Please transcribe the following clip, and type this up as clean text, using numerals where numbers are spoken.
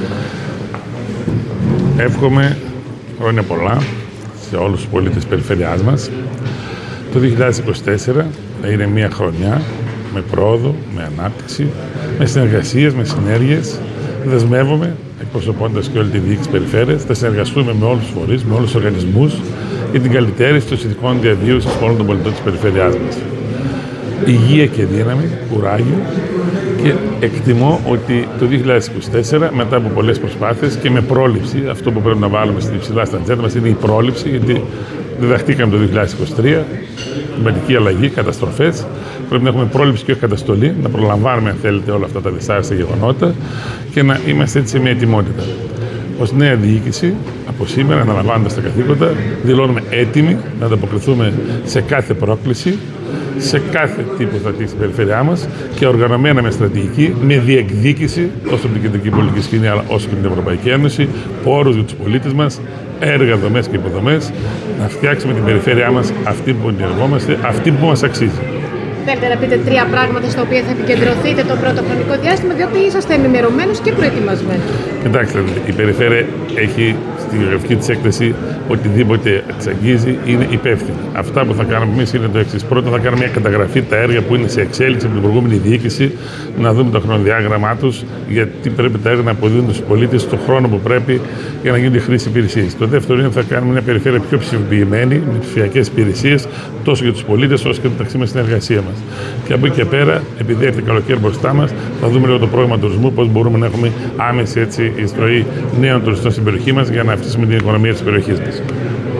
Εύχομαι χρόνια πολλά σε όλους τους πολίτες της περιφέρειάς μας. Το 2024 θα είναι μια χρονιά με πρόοδο, με ανάπτυξη, με συνεργασίες, με συνέργειες. Δεσμεύομαι, εκπροσωπώντας και όλη τη διοίκηση περιφέρειας, θα συνεργαστούμε με όλους τους φορείς, με όλους τους οργανισμούς για την καλυτέρηση των συνθηκών διαβίωσης όλων των πολιτών της περιφέρειάς μας. Υγεία και δύναμη, κουράγιο, και εκτιμώ ότι το 2024, μετά από πολλές προσπάθειες και με πρόληψη, αυτό που πρέπει να βάλουμε στην υψηλά στα ατζέντα μας είναι η πρόληψη, γιατί διδαχτήκαμε το 2023, κλιματική αλλαγή, καταστροφές. Πρέπει να έχουμε πρόληψη και όχι καταστολή, να προλαμβάνουμε, αν θέλετε, όλα αυτά τα δυσάρεστα γεγονότα και να είμαστε έτσι σε μια ετοιμότητα. Ως νέα διοίκηση, από σήμερα, αναλαμβάνοντας τα καθήκοντα, δηλώνουμε έτοιμοι να ανταποκριθούμε σε κάθε πρόκληση, σε κάθε τύπο θα τύχει στην περιφέρειά μας και οργανωμένα με στρατηγική, με διεκδίκηση τόσο από την κεντρική πολιτική σκηνή αλλά όσο και την Ευρωπαϊκή Ένωση, πόρους για τους πολίτες μας, έργα, δομές και υποδομές, να φτιάξουμε την περιφέρειά μας αυτή που ονειρευόμαστε, αυτή που μας αξίζει. Θέλετε να πείτε 3 πράγματα στα οποία θα επικεντρωθείτε το πρώτο χρονικό διάστημα, διότι είσαστε ενημερωμένος και προετοιμασμένος. Κοιτάξτε, η περιφέρεια έχει στη γεωγραφική της έκθεση οτιδήποτε της αγγίζει είναι υπεύθυνη. Αυτά που θα κάνουμε εμείς είναι το εξής. Πρώτα θα κάνουμε μια καταγραφή τα έργα που είναι σε εξέλιξη από την προηγούμενη διοίκηση, να δούμε το χρονοδιάγραμμά τους, γιατί πρέπει τα έργα να αποδίδουν στους πολίτες στον χρόνο που πρέπει για να γίνονται χρήση υπηρεσίες. Το δεύτερο είναι ότι θα κάνουμε μια περιφέρεια πιο ψηφιοποιημένη, με ψηφιακές υπηρεσίες, τόσο για τους πολίτες όσο και μεταξύ μας στην εργασία μας. Και από εκεί και πέρα, επειδή έρθει καλοκαίρι μπροστά μας, θα δούμε λίγο το πρόγραμμα τουρισμού, πώς μπορούμε να έχουμε άμεση εισρωή νέων τουριστών στην περιοχή μας για να αυξήσουμε την οικονομία της περιοχής μας.